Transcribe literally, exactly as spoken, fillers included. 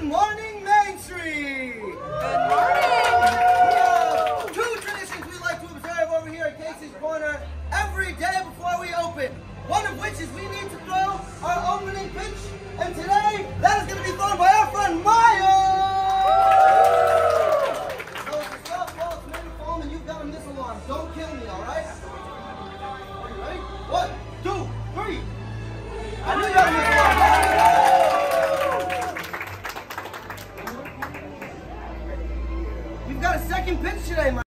morning, Main Street! Good morning! We have two traditions we like to observe over here at Casey's Corner every day before we open. One of which is we need to throw our opening pitch